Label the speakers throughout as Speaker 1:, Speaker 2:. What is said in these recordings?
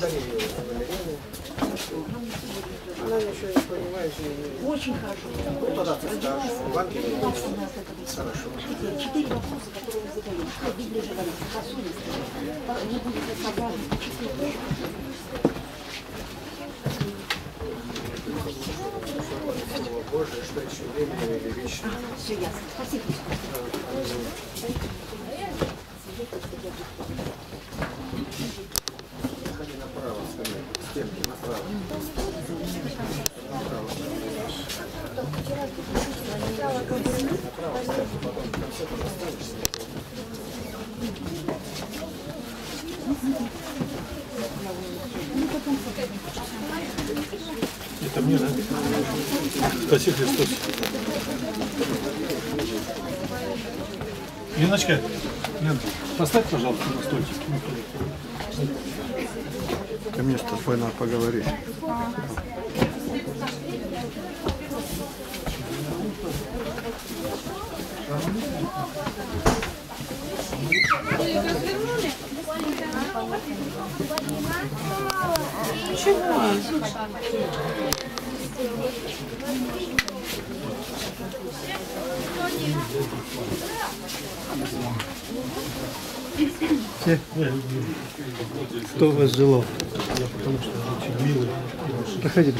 Speaker 1: Валерия Валерьевна. Она ничего не понимает.
Speaker 2: Очень хорошо.
Speaker 1: Ну, тогда ты скажешь. Евангелие. Хорошо.
Speaker 2: 4 вопроса, которые мы задаем. Что Библия говорит? По совести. Не будет собраны по 4.
Speaker 1: Слово Божие, что еще временно или вечно.
Speaker 2: Все ясно. Спасибо.
Speaker 1: Заходи направо, скорее. Стенки направо. Направо. Направо, потом в конце ты останешься.
Speaker 3: Это мне, да? Спасибо, Христос. Леночка, Лен, поставь, пожалуйста, на стольчик.
Speaker 1: Ко мне с тобой надо поговорить.
Speaker 3: Все?
Speaker 1: Кто вас желал?
Speaker 3: Я потому что очень милый.
Speaker 1: Проходи.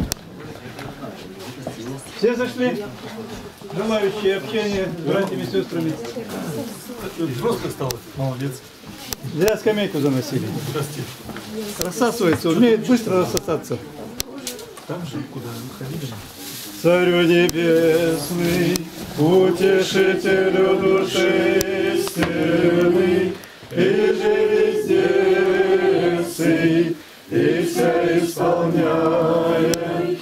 Speaker 3: Все зашли? Желающие общения с братьями и сестрами. Взрослый стал. Молодец.
Speaker 1: Зря скамейку заносили.
Speaker 3: Прости.
Speaker 1: Рассасывается, умеет быстро рассосаться.
Speaker 3: Там же, куда мы ходили.
Speaker 1: Царю небесный, утешителю души истины, и же везде сы, и вся исполняя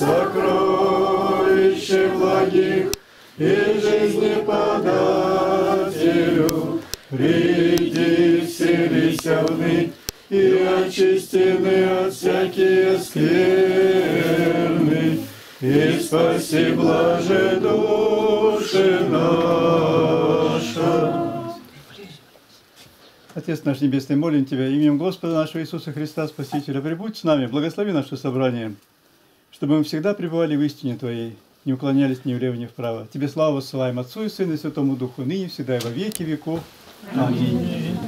Speaker 1: сокровище благих, и жизни подателю, приди, вселися вны, и очистены от всякие скверны, и спаси, блаже души наша. Отец наш Небесный, молим Тебя именем Господа нашего Иисуса Христа, Спасителя, прибудь с нами, благослови наше собрание, чтобы мы всегда пребывали в истине Твоей, не уклонялись ни влево, ни вправо. Тебе славу высылаем Отцу и Сыну и Святому Духу, ныне, всегда и во веки веков. Аминь.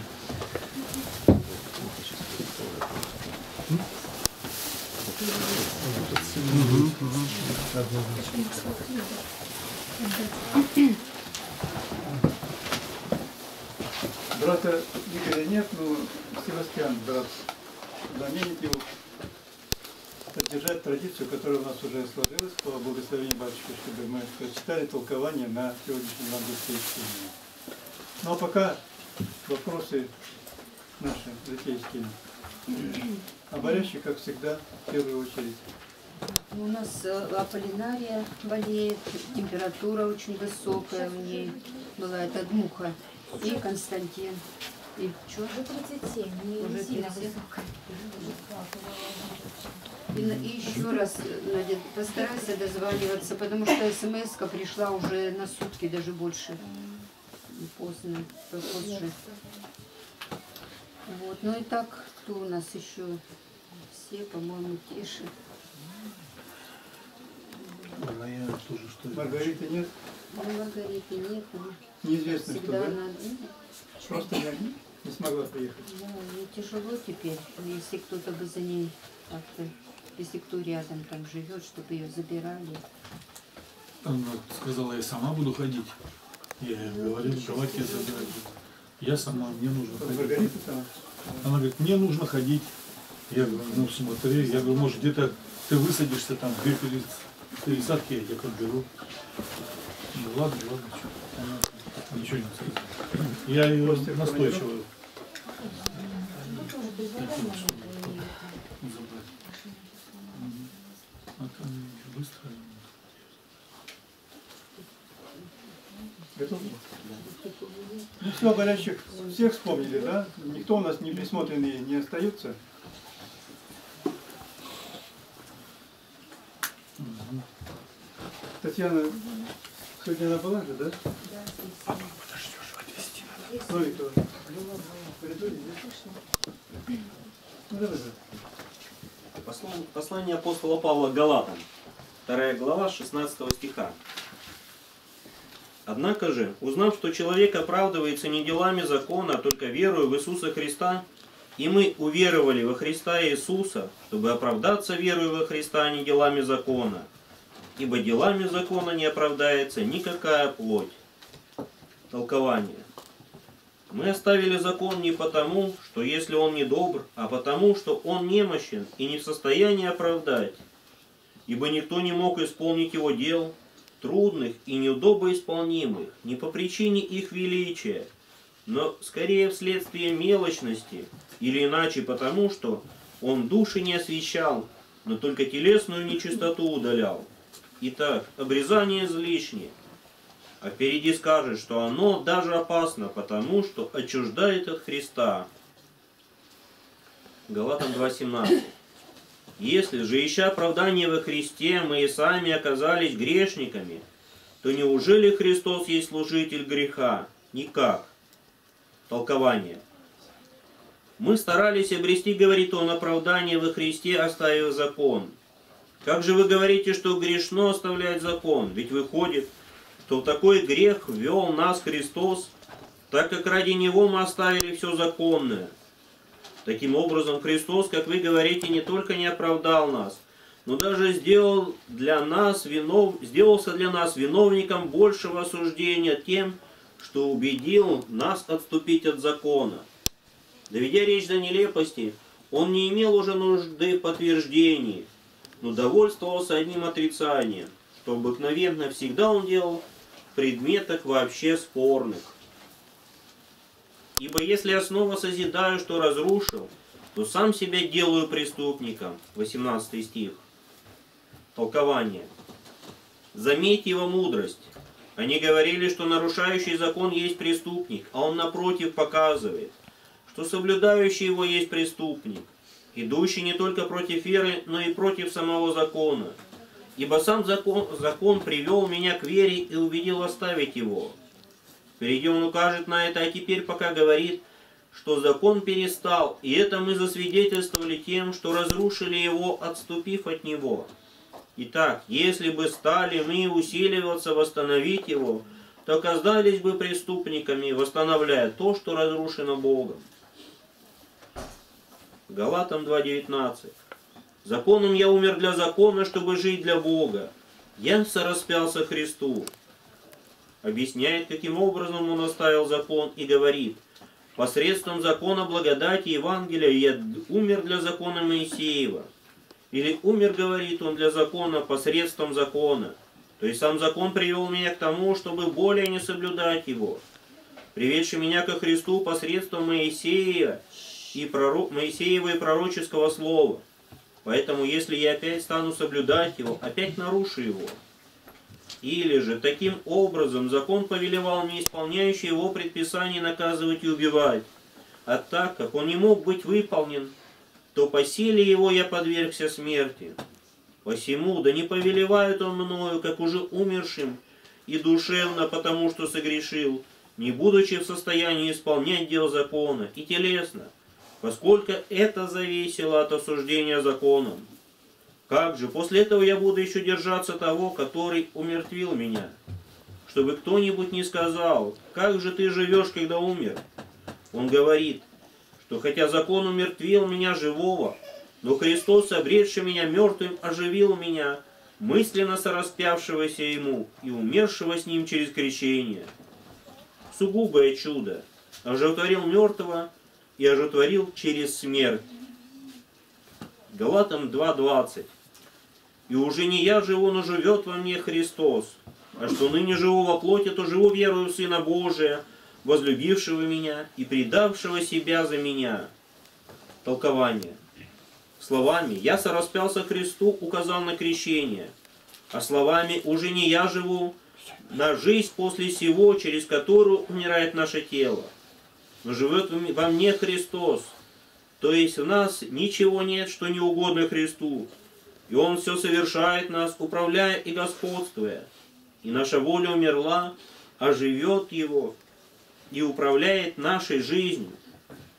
Speaker 1: Брата Игоря нет, но Севастьян, брат, заменит его, поддержать традицию, которая у нас уже сложилась по благословению батюшки, чтобы мы прочитали толкование на сегодняшнем евангельском чтении. Ну а пока вопросы наши житейские. А болящий, как всегда, в первую очередь.
Speaker 4: У нас Аполлинария болеет, температура очень высокая у ней была, это дмуха. И Константин. И что?
Speaker 5: Уже 37, не сильно высокая.
Speaker 4: И еще раз, Надя, постарайся дозваниваться, потому что смс-ка пришла уже на сутки, даже больше. Поздно, позже. Вот, ну и так, кто у нас еще? Все, по-моему, тише.
Speaker 3: А я тоже что?
Speaker 1: Маргариты нет?
Speaker 4: Ну, Маргариты нет.
Speaker 1: Неизвестно, что,
Speaker 4: Всегда
Speaker 1: да?
Speaker 4: надо.
Speaker 1: Просто не смогла приехать.
Speaker 4: Да, ей тяжело теперь, если кто-то бы за ней как-то, если кто рядом там живет, чтобы ее забирали.
Speaker 3: Она сказала, я сама буду ходить. Я ей говорил, давайте забирать. Я сама, мне нужно ходить.
Speaker 1: Маргарита там?
Speaker 3: Она говорит, мне нужно ходить. Я говорю, ну смотри, я говорю, может где-то ты высадишься там, две пересадки, я тебя подберу. Ну ладно, что. Она ничего не сказала. Я ее настойчиво. Забрать. А там быстро.
Speaker 1: Готовы? Ну все, болящих всех вспомнили, да? Никто у нас не присмотренный не остается. Татьяна, сегодня она была же, да? Да.
Speaker 3: Подождешь, отвезти надо.
Speaker 1: Новикова. В коридоре, да? Ну, давай,
Speaker 6: Послание апостола Павла к Галатам, 2 глава, 16 стиха. «Однако же, узнав, что человек оправдывается не делами закона, а только верою в Иисуса Христа, и мы уверовали во Христа Иисуса, чтобы оправдаться верою во Христа, а не делами закона. Ибо делами закона не оправдается никакая плоть». Толкование. Мы оставили закон не потому, что если он не добр, а потому, что он немощен и не в состоянии оправдать. Ибо никто не мог исполнить его дел, трудных и неудобоисполнимых, не по причине их величия, но скорее вследствие мелочности, или иначе потому, что он души не освящал, но только телесную нечистоту удалял. Итак, обрезание излишне. А впереди скажет, что оно даже опасно, потому что отчуждает от Христа. Галатам 2:17. Если же, ища оправдание во Христе, мы и сами оказались грешниками, то неужели Христос есть служитель греха? Никак. Толкование. Мы старались обрести, говорит он, оправдание во Христе, оставив закон. Как же вы говорите, что грешно оставлять закон? Ведь выходит, что в такой грех ввел нас Христос, так как ради Него мы оставили все законное. Таким образом, Христос, как вы говорите, не только не оправдал нас, но даже сделался для нас виновником большего осуждения тем, что убедил нас отступить от закона. Доведя речь до нелепости, Он не имел уже нужды в подтверждении, но довольствовался одним отрицанием, что обыкновенно всегда Он делал в предметах вообще спорных. Ибо если я снова созидаю, что разрушил, то сам себя делаю преступником. 18 стих. Толкование. Заметьте его мудрость. Они говорили, что нарушающий закон есть преступник, а он напротив показывает, что соблюдающий его есть преступник, идущий не только против веры, но и против самого закона. Ибо сам закон привел меня к вере и убедил оставить его. Впереди он укажет на это, а теперь пока говорит, что закон перестал, и это мы засвидетельствовали тем, что разрушили его, отступив от него. Итак, если бы стали мы усиливаться восстановить его, то оказались бы преступниками, восстановляя то, что разрушено Богом. Галатам 2:19. Законом я умер для закона, чтобы жить для Бога. Я сораспялся Христу. Объясняет, каким образом он оставил закон, и говорит: посредством закона благодати Евангелия я умер для закона Моисеева. Или умер, говорит он, для закона посредством закона. То есть сам закон привел меня к тому, чтобы более не соблюдать его, приведший меня ко Христу посредством Моисеева и пророческого слова. Поэтому, если я опять стану соблюдать его, опять нарушу его. Или же, таким образом, закон повелевал мне, исполняющий его предписание, наказывать и убивать. А так как он не мог быть выполнен, то по силе его я подвергся смерти. Посему, да не повелевает он мною, как уже умершим, и душевно, потому что согрешил, не будучи в состоянии исполнять дел закона, и телесно, поскольку это зависело от осуждения законом. Как же, после этого я буду еще держаться того, который умертвил меня? Чтобы кто-нибудь не сказал: как же ты живешь, когда умер? Он говорит, что хотя закон умертвил меня живого, но Христос, обретший меня мертвым, оживил меня, мысленно сораспявшегося ему и умершего с ним через крещение. Сугубое чудо. Оживотворил мертвого и оживотворил через смерть. Галатам 2:20. И уже не я живу, но живет во мне Христос. А что ныне живу во плоти, то живу верою в Сына Божия, возлюбившего меня и предавшего себя за меня. Толкование. Словами «я сораспялся Христу» указал на крещение, а словами «уже не я живу» на жизнь после сего, через которую умирает наше тело. Но живет во мне Христос, то есть в нас ничего нет, что не угодно Христу, и Он все совершает нас, управляя и господствуя. И наша воля умерла, а живет Его и управляет нашей жизнью.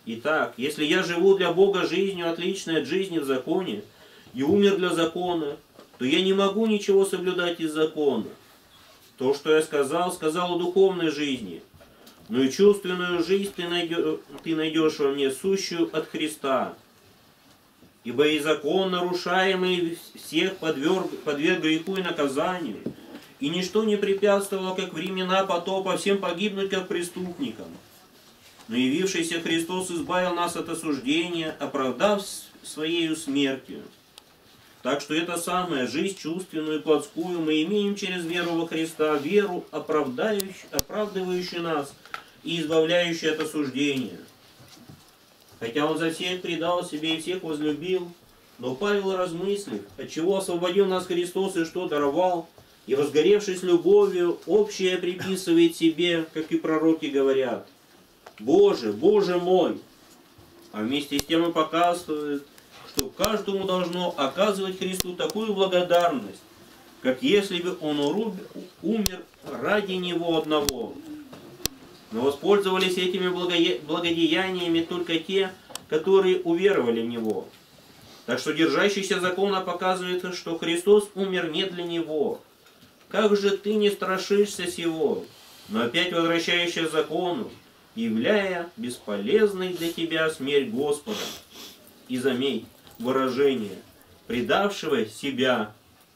Speaker 6: Итак, если я живу для Бога жизнью, отличной от жизни в законе, и умер для закона, то я не могу ничего соблюдать из закона. То, что я сказал, сказал о духовной жизни. Но и чувственную жизнь ты найдешь во мне, сущую от Христа. Ибо и закон, нарушаемый, всех подверг греху и наказанию, и ничто не препятствовало, как времена потопа, всем погибнуть, как преступникам. Но явившийся Христос избавил нас от осуждения, оправдав Своею смертью. Так что это самая жизнь чувственную и плотскую мы имеем через веру во Христа, веру, оправдывающую нас и избавляющую от осуждения. Хотя Он за всех предал себе и всех возлюбил, но Павел, размыслив, отчего освободил нас Христос и что даровал, и возгоревшись любовью, общее приписывает себе, как и пророки говорят: «Боже, Боже мой!» А вместе с тем и показывает, что каждому должно оказывать Христу такую благодарность, как если бы Он умер ради Него одного. Но воспользовались этими благодеяниями только те, которые уверовали в Него. Так что держащийся закона показывает, что Христос умер не для него. Как же ты не страшишься сего, но опять возвращаешься к закону, являя бесполезной для тебя смерть Господа. И заметь выражение «предавшего себя».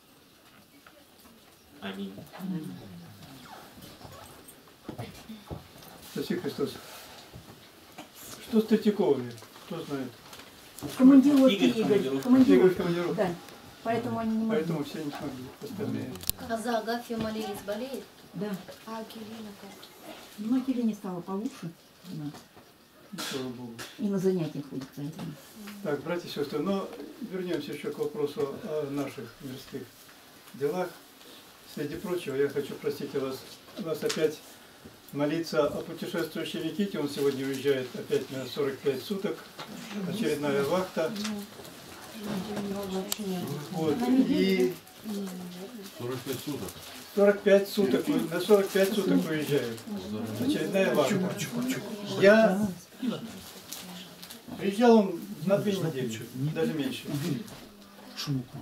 Speaker 6: Аминь.
Speaker 1: Спаси Христос. Что с Третьяковыми? Кто знает?
Speaker 2: Командировки,
Speaker 6: Игорь
Speaker 2: Игорь.
Speaker 6: командировка.
Speaker 1: Игорь в командировке.
Speaker 2: Да. Поэтому они не могли.
Speaker 1: Поэтому все не смогли, остальные.
Speaker 5: А за Агафью молились, болеет?
Speaker 2: Да.
Speaker 5: А Кирилла как?
Speaker 2: Но Кирине стало получше. Да.
Speaker 1: Слава Богу.
Speaker 2: И на занятия ходит поэтому.
Speaker 1: Так, братья и сестры, но вернемся еще к вопросу о наших мирских делах. Среди прочего, я хочу просить вас опять молиться о путешествующем Никите. Он сегодня уезжает опять на 45 суток. Очередная вахта. Вот. И
Speaker 3: 45 суток.
Speaker 1: 45 суток, на 45 суток уезжает. Очередная вахта. Я приезжал он на 2 недели, даже меньше.
Speaker 3: Шмуку.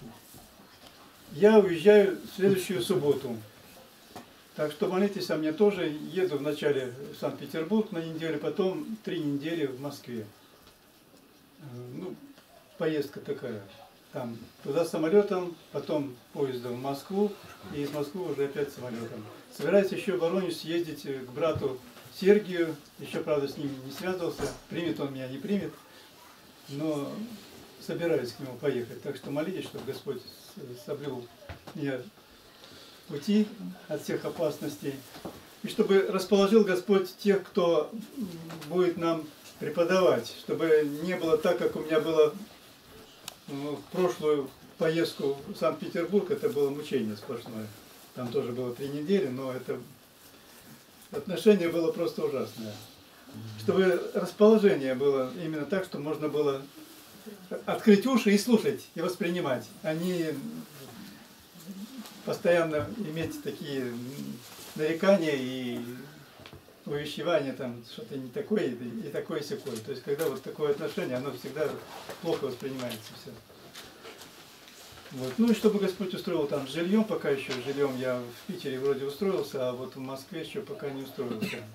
Speaker 1: Я уезжаю в следующую субботу. Так что молитесь о мне тоже. Еду вначале в Санкт-Петербург на неделю, потом 3 недели в Москве. Ну, поездка такая. Там туда самолетом, потом поездом в Москву, и из Москвы уже опять самолетом. Собираюсь еще в Воронеж съездить к брату Сергию. Еще, правда, с ним не связывался. Примет он меня, не примет. Но собираюсь к нему поехать. Так что молитесь, чтобы Господь соблюл меня пути от всех опасностей. И чтобы расположил Господь тех, кто будет нам преподавать. Чтобы не было так, как у меня было в прошлую поездку в Санкт-Петербург. Это было мучение сплошное. Там тоже было 3 недели, но это отношение было просто ужасное. Чтобы расположение было именно так, что можно было открыть уши и слушать, и воспринимать, а не постоянно иметь такие нарекания и увещевания, там что-то не такое и такое-сякое. То есть, когда вот такое отношение, оно всегда плохо воспринимается все. Вот. Ну и чтобы Господь устроил там с жильем, пока еще жильем я в Питере вроде устроился, а вот в Москве еще пока не устроился.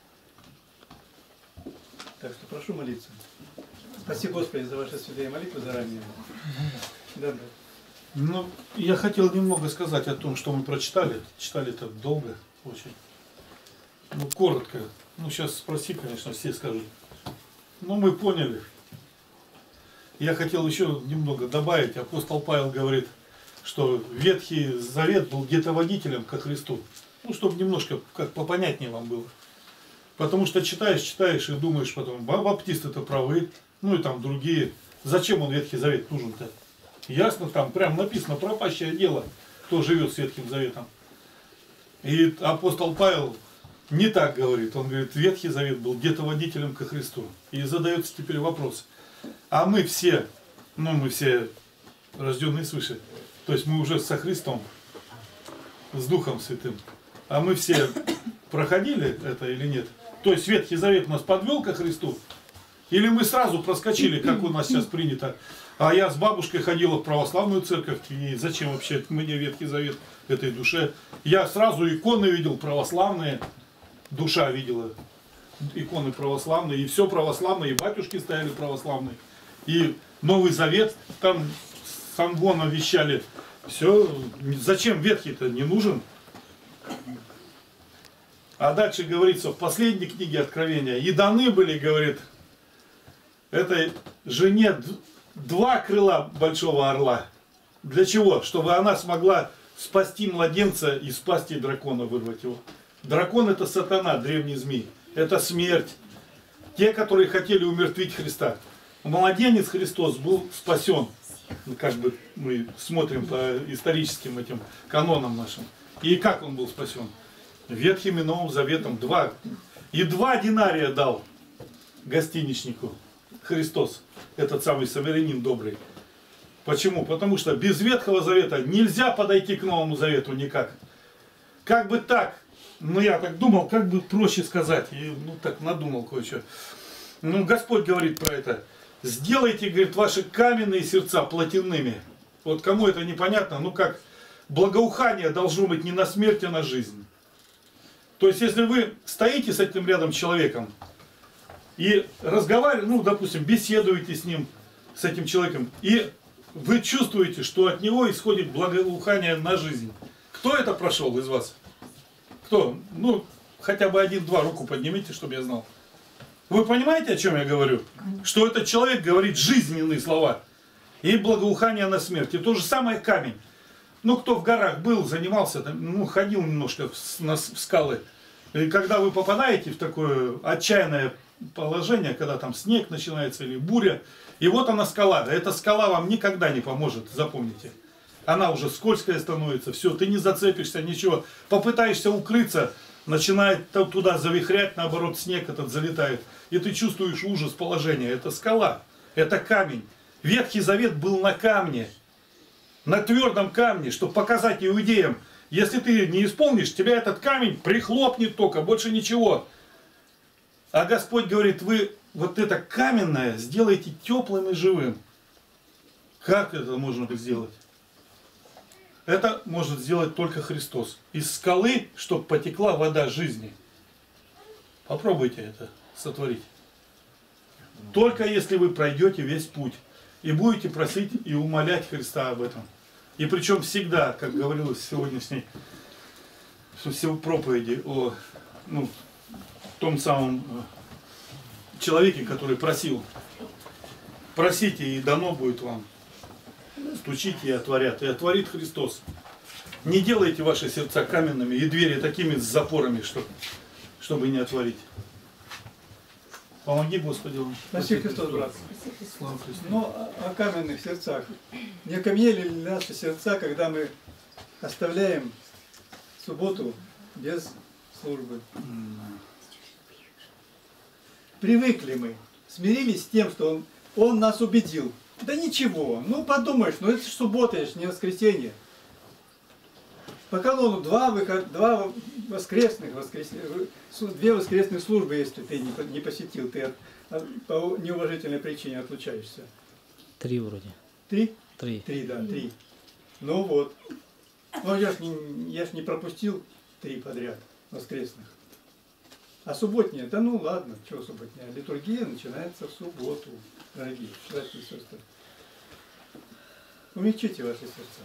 Speaker 1: Так что прошу молиться. Спасибо, Господи, за ваши святые молитвы заранее. Да.
Speaker 3: Ну, я хотел немного сказать о том, что мы прочитали. Читали так долго, очень. Ну, коротко. Ну, сейчас спроси, конечно, все скажут. Ну, мы поняли. Я хотел еще немного добавить. Апостол Павел говорит, что Ветхий Завет был где-то водителем ко Христу. Ну, чтобы немножко как попонятнее вам было. Потому что читаешь и думаешь потом, баптисты-то правы, ну и там другие. Зачем он Ветхий Завет нужен-то? Ясно, там прям написано пропащее дело, кто живет с Ветхим Заветом. И апостол Павел не так говорит. Он говорит, Ветхий Завет был где-то водителем ко Христу. И задается теперь вопрос. А мы все, ну мы все рожденные свыше, то есть мы уже со Христом, с Духом Святым. А мы все проходили это или нет? То есть Ветхий Завет нас подвел ко Христу? Или мы сразу проскочили, как у нас сейчас принято. А я с бабушкой ходила в православную церковь, и зачем вообще мне Ветхий Завет этой душе? Я сразу иконы видел православные, душа видела иконы православные, и все православное, и батюшки стояли православные, и Новый Завет там с амвона вещали. Все, зачем Ветхий-то не нужен? А дальше говорится в последней книге Откровения, и даны были, говорит, этой жене 2 крыла большого орла. Для чего? Чтобы она смогла спасти младенца и спасти дракона, вырвать его. Дракон — это сатана, древний змей. Это смерть. Те, которые хотели умертвить Христа. Младенец Христос был спасен. Как бы мы смотрим по историческим этим канонам нашим. И как он был спасен? Ветхим и Новым Заветом 2. И 2 динария дал гостиничнику Христос. Этот самый самарянин добрый. Почему? Потому что без Ветхого Завета нельзя подойти к Новому Завету никак. Как бы так, я так думал, как бы проще сказать. И так надумал кое-что. Господь говорит про это. Сделайте, говорит, ваши каменные сердца плотяными. Вот кому это непонятно, как благоухание должно быть не на смерть, а на жизнь. То есть, если вы стоите с этим рядом человеком и разговариваете, допустим, беседуете с ним, с этим человеком, и вы чувствуете, что от него исходит благоухание на жизнь. Кто это прошел из вас? Кто? Хотя бы 1-2 руку поднимите, чтобы я знал. Вы понимаете, о чем я говорю? Что этот человек говорит жизненные слова. И благоухание на смерть. И то же самое камень. Кто в горах был, занимался, ходил немножко в скалы. И когда вы попадаете в такое отчаянное положение, когда там снег начинается или буря, и вот она скала. Эта скала вам никогда не поможет, запомните. Она уже скользкая становится, все, ты не зацепишься, ничего. Попытаешься укрыться, начинает туда завихрять, наоборот, снег этот залетает. И ты чувствуешь ужас положения. Это скала, это камень. Ветхий Завет был на камне, на твердом камне, чтобы показать иудеям, если ты не исполнишь, тебя этот камень прихлопнет только, больше ничего. А Господь говорит, вы вот это каменное сделаете теплым и живым. Как это можно сделать? Это может сделать только Христос. Из скалы, чтобы потекла вода жизни. Попробуйте это сотворить. Только если вы пройдете весь путь и будете просить и умолять Христа об этом. И причем всегда, как говорилось в сегодняшней проповеди о том самом человеке, который просил. Просите, и дано будет вам. Стучите, и отворят. И отворит Христос. Не делайте ваши сердца каменными и двери такими с запорами, чтобы не отворить. Помоги, Господи.
Speaker 1: Спасибо, Христос, брат.
Speaker 3: Слава Христу.
Speaker 1: О каменных сердцах. Не окаменели ли наши сердца, когда мы оставляем субботу без службы? Привыкли мы, смирились с тем, что он нас убедил. Да ничего, подумаешь, это же суббота, это же не воскресенье. По канону 2 воскресных, 2 воскресных службы, если ты не посетил, ты по неуважительной причине отлучаешься.
Speaker 7: 3 вроде.
Speaker 1: 3?
Speaker 7: 3.
Speaker 1: 3, да, 3. Я ж не пропустил 3 подряд воскресных. А субботняя, ладно, чего субботняя? Литургия начинается в субботу, дорогие братья и сестры. Умягчите ваши сердца.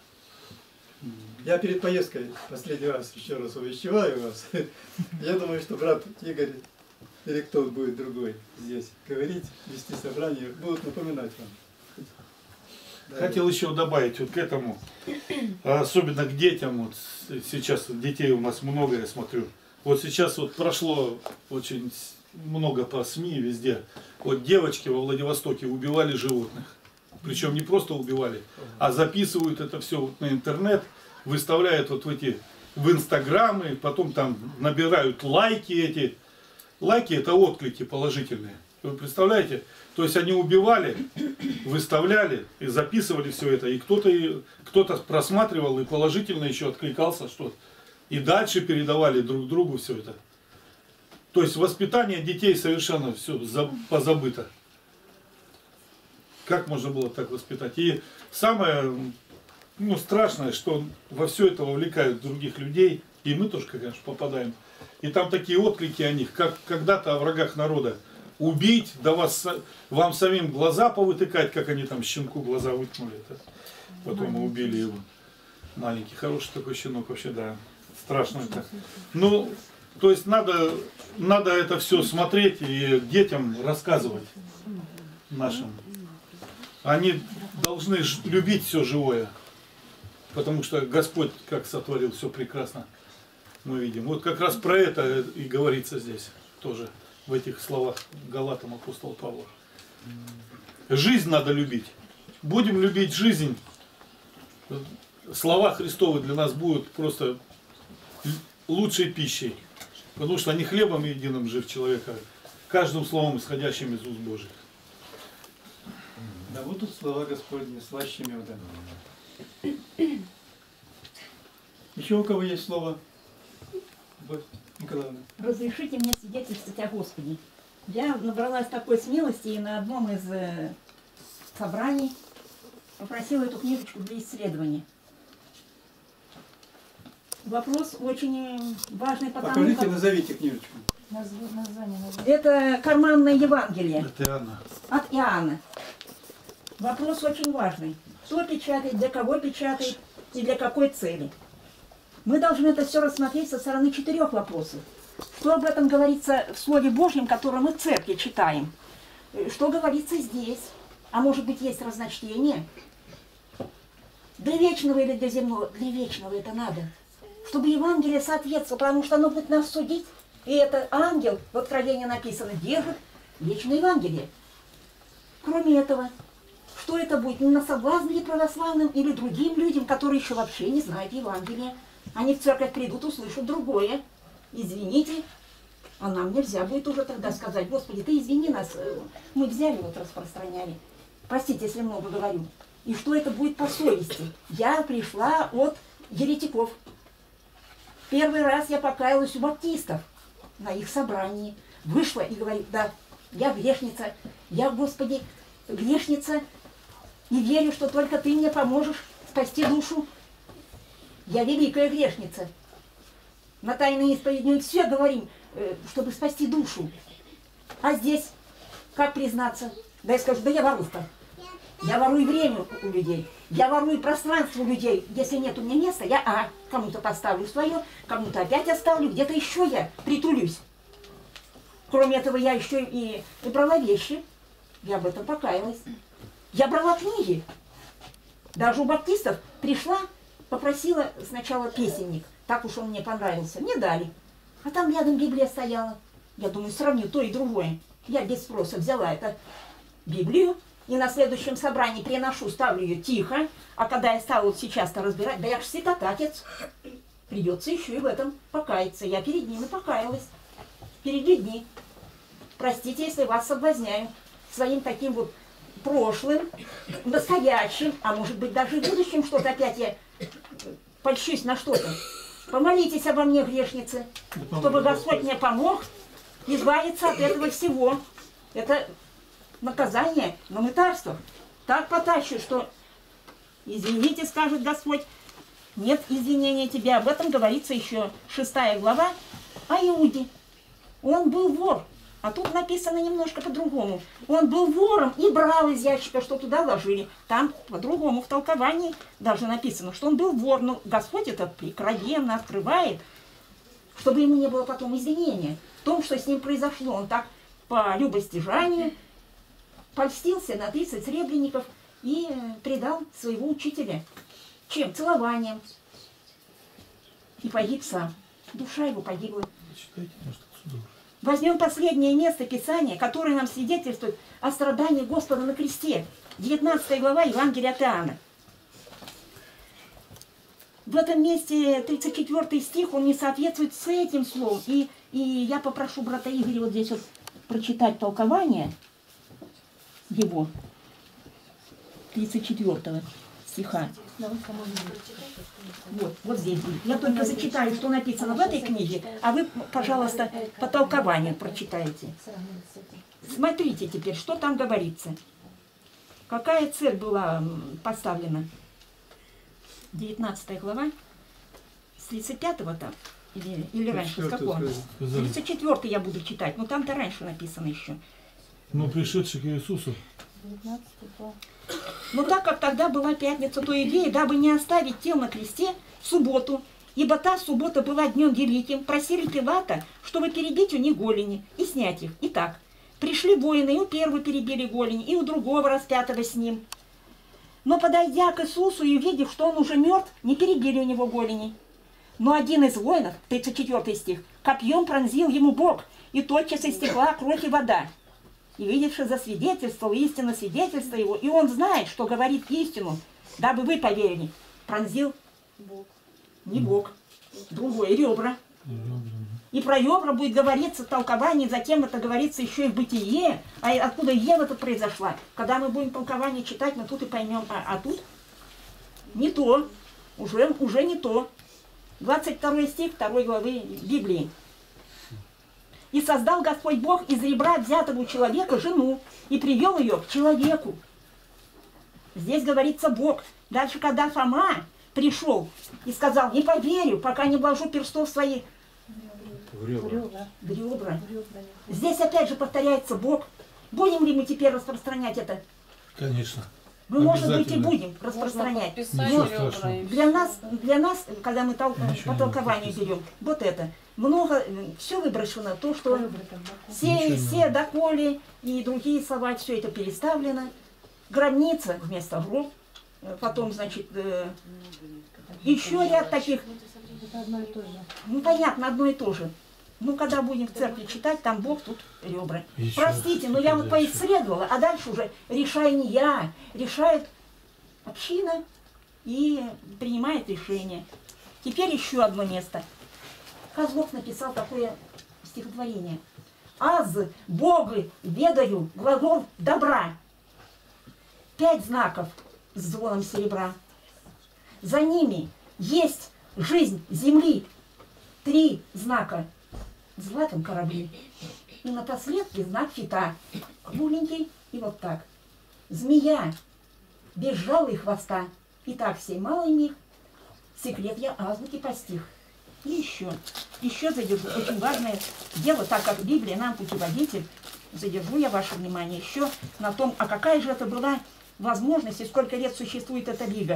Speaker 1: Я перед поездкой последний раз еще раз увещеваю вас. Я думаю, что брат Игорь или кто будет другой здесь говорить, вести собрание, будут напоминать вам.
Speaker 3: Хотел еще добавить к этому, особенно к детям. Сейчас детей у нас много, я смотрю. Сейчас прошло очень много по СМИ везде. Девочки во Владивостоке убивали животных. Причем не просто убивали, а записывают это все на интернет, выставляют в инстаграмы, потом там набирают лайки эти. Лайки — это отклики положительные. Вы представляете? То есть они убивали, выставляли и записывали все это. И кто-то просматривал и положительно еще откликался что-то. И дальше передавали друг другу все это. То есть воспитание детей совершенно все позабыто. Как можно было так воспитать? И самое страшное, что во все это вовлекают других людей, и мы тоже, конечно, попадаем. И там такие отклики о них, как когда-то о врагах народа. Убить, да вам самим глаза повытыкать, как они там щенку глаза выткнули. Это. Потом мы убили его. Маленький, хороший такой щенок вообще, да. Страшно это. Ну, то есть надо это все смотреть и детям рассказывать нашим. Они должны любить все живое. Потому что Господь как сотворил все прекрасно. Мы видим. Вот как раз про это и говорится здесь тоже. В этих словах Галатам апостол Павла. Жизнь надо любить. Будем любить жизнь. Слова Христовы для нас будут просто лучшей пищей. Потому что не хлебом единым жив человек, а каждым словом, исходящим из уст Божьих.
Speaker 1: Да будут слова Господни слаще меда. Еще у кого есть слово? Николаевна.
Speaker 2: Разрешите мне свидетельствовать о Господе. Я набралась такой смелости и на одном из собраний попросила эту книжечку для исследования. Вопрос очень важный, потому
Speaker 1: Покажите,
Speaker 2: как...
Speaker 1: назовите книжечку.
Speaker 2: Название. Это карманное Евангелие.
Speaker 3: Это Иоанна.
Speaker 2: От Иоанна. Вопрос очень важный. Кто печатает, для кого печатает и для какой цели. Мы должны это все рассмотреть со стороны 4 вопросов. Что об этом говорится в Слове Божьем, которое мы в церкви читаем? Что говорится здесь? А может быть, есть разночтение? Для вечного или для земного? Для вечного это надо. Чтобы Евангелие соответствовало, потому что оно будет нас судить. И это ангел, в Откровении написано, держит вечное Евангелие. Кроме этого, что это будет? Не на соблазн ли православным или другим людям, которые еще вообще не знают Евангелия? Они в церковь придут, услышат другое. Извините, а нам нельзя будет уже тогда сказать: Господи, ты извини нас, мы взяли, вот распространяли. Простите, если много говорю. И что это будет по совести? Я пришла от еретиков. Первый раз я покаялась у баптистов на их собрании. Вышла и говорит: да, я грешница, я, Господи, грешница, и верю, что только Ты мне поможешь спасти душу. Я великая грешница. На тайной исповедь все говорим, чтобы спасти душу. А здесь, как признаться? Да я скажу: да я воруха. Я ворую время у людей. Я ворую пространство у людей. Если нет у меня места, я кому-то поставлю свое, кому-то опять оставлю, где-то еще я притулюсь. Кроме этого, я еще и брала вещи. Я об этом покаялась. Я брала книги. Даже у баптистов пришла, попросила сначала песенник. Так уж он мне понравился. Мне дали. А там рядом Библия стояла. Я думаю, сравню то и другое. Я без спроса взяла эту Библию. И на следующем собрании приношу, ставлю ее тихо. А когда я стала вот сейчас-то разбирать, да я ж святотатец. Придется еще и в этом покаяться. Я перед ними покаялась. Перед людьми. Простите, если вас соблазняю своим таким вот прошлым, настоящим, а может быть даже в будущем что-то опять я польщусь на что-то. Помолитесь обо мне, грешницы, чтобы Господь мне помог избавиться от этого всего. Это наказание на мытарствах. Так потащу, что извините, скажет Господь, нет извинения тебе. Об этом говорится еще 6 глава о Иуде. Он был вор. А тут написано немножко по-другому. Он был вором и брал из ящика, что туда ложили. Там по-другому в толковании даже написано, что он был вор. Но Господь это прикровенно открывает, чтобы ему не было потом извинения в том, что с ним произошло. Он так по любостяжанию польстился на 30 сребреников и предал своего учителя. Чем? Целованием. И погиб сам. Душа его погибла. Возьмем последнее место Писания, которое нам свидетельствует о страдании Господа на кресте. 19 глава Евангелия от Иоанна. В этом месте 34 стих, он не соответствует с этим словом. И я попрошу брата Игоря вот здесь вот прочитать толкование его, 34 стиха. Вот здесь будет. Я только зачитаю, что написано в этой книге, а вы, пожалуйста, по толкованию прочитаете. Смотрите теперь, что там говорится. Какая цель была поставлена? 19 глава, с 35-го там, или раньше, с какого? 34-й я буду читать, но там-то раньше написано еще.
Speaker 3: Но пришедший к Иисусу.
Speaker 2: Но так как тогда была пятница, то Иудеи, дабы не оставить тел на кресте, в субботу, ибо та суббота была днем великим, просили Пилата, чтобы перебить у них голени и снять их. Итак, пришли воины, и у первого перебили голени, и у другого распятого с ним. Но подойдя к Иисусу и увидев, что он уже мертв, не перебили у него голени. Но один из воинов, 34 стих, копьем пронзил ему бок, и тотчас истекла кровь и вода. И видевший засвидетельствовал истинно свидетельство его, и он знает, что говорит истину, дабы вы поверили. Пронзил
Speaker 5: Бог.
Speaker 2: не бок, другое, ребра. И про ребра будет говориться в толковании, затем это говорится еще и в Бытие, а откуда Ева это произошла. Когда мы будем толкование читать, мы тут и поймем, а тут не то, уже не то. 22 стих 2 главы Библии. И создал Господь Бог из ребра взятого у человека жену и привел ее к человеку. Здесь говорится Бог. Дальше, когда Фома пришел и сказал, не поверю, пока не вложу перстов свои в ребра. Здесь опять же повторяется Бог. Будем ли мы теперь распространять это?
Speaker 3: Конечно.
Speaker 2: Мы, может быть, и будем распространять.
Speaker 3: Ничего страшного.
Speaker 2: Для нас, когда мы по толкованию берем, вот это, много, все выброшено, то, что все, доколе и другие слова, все это переставлено. Гробница вместо гроб, потом, значит, еще ряд таких. Ну, понятно, одно и то же. Ну, когда будем в церкви читать, там Бог, тут ребра.
Speaker 3: Еще
Speaker 2: Простите, но я вот поисследовала, а дальше уже решаю не я, решает община и принимает решение. Теперь еще одно место. Козлов написал такое стихотворение. «Аз, Бога, ведаю, глагол добра». 5 знаков с звоном серебра. За ними есть жизнь земли. 3 знака с златом корабли. И напоследке знак фита. Кругленький и вот так. Змея, без жала и хвоста. И так всей малый миг. Секрет я азбуки постиг. И еще задержу. Очень важное дело, так как Библия нам путеводитель, задержу я ваше внимание еще на том, а какая же это была возможность и сколько лет существует эта лига.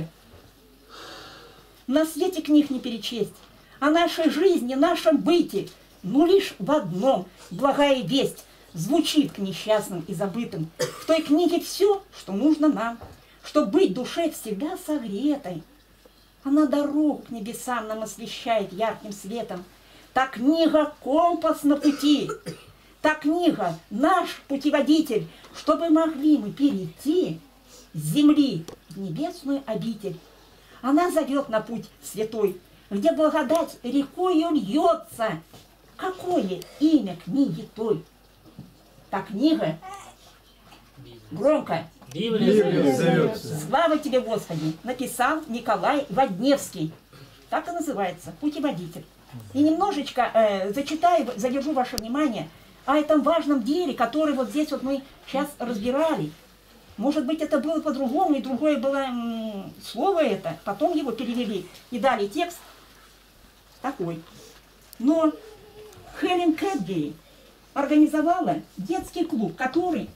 Speaker 2: На свете книг не перечесть, о нашей жизни, нашем быте, но лишь в одном благая весть звучит к несчастным и забытым. В той книге все, что нужно нам, чтобы быть душе всегда согретой. Она дорогу к небесам нам освещает ярким светом. Та книга — компас на пути, та книга — наш путеводитель, чтобы могли мы перейти с земли в небесную обитель. Она зовет на путь святой, где благодать рекою льется. Какое имя книги той? Та книга громко.
Speaker 1: Библия зовется.
Speaker 2: Слава тебе, Господи! Написал Николай Водневский. Так и называется, путеводитель. И немножечко зачитаю, задержу ваше внимание о этом важном деле, который вот здесь вот мы сейчас разбирали. Может быть, это было по-другому, и другое было слово это, потом его перевели и дали текст такой. Но Хелен Кэтгей организовала детский клуб, который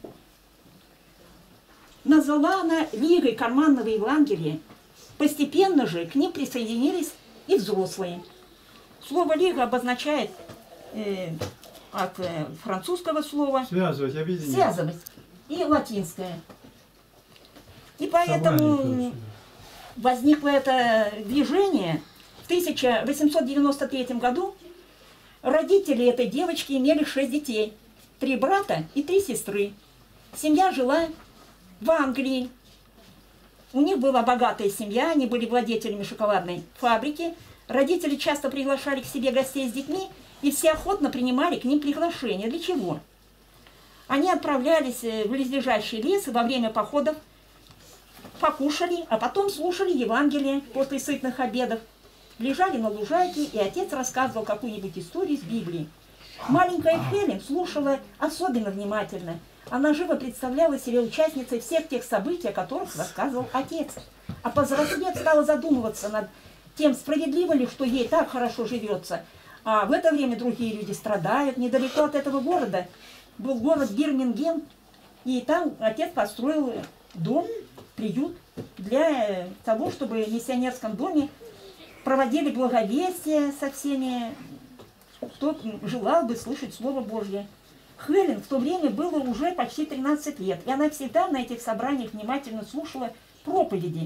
Speaker 2: назвала она Лигой карманного Евангелия. Постепенно же к ним присоединились и взрослые. Слово «лига» обозначает от французского слова
Speaker 1: Связывать, объединять.
Speaker 2: «связывать» и латинское. И поэтому возникло это движение. В 1893 году родители этой девочки имели 6 детей. 3 брата и 3 сестры. Семья жила в Англии. У них была богатая семья, они были владельцами шоколадной фабрики. Родители часто приглашали к себе гостей с детьми, и все охотно принимали к ним приглашения. Для чего? Они отправлялись в близлежащий лес, и во время походов покушали, а потом слушали Евангелие после сытных обедов. Лежали на лужайке, и отец рассказывал какую-нибудь историю из Библии. Маленькая Хелен слушала особенно внимательно. Она живо представляла себе участницей всех тех событий, о которых рассказывал отец. А повзрослев стала задумываться над тем, справедливо ли, что ей так хорошо живется. А в это время другие люди страдают. Недалеко от этого города был город Бирмингем, и там отец построил дом, приют для того, чтобы в миссионерском доме проводили благовестие со всеми, кто желал бы слышать Слово Божье. Хелен в то время было уже почти 13 лет, и она всегда на этих собраниях внимательно слушала проповеди.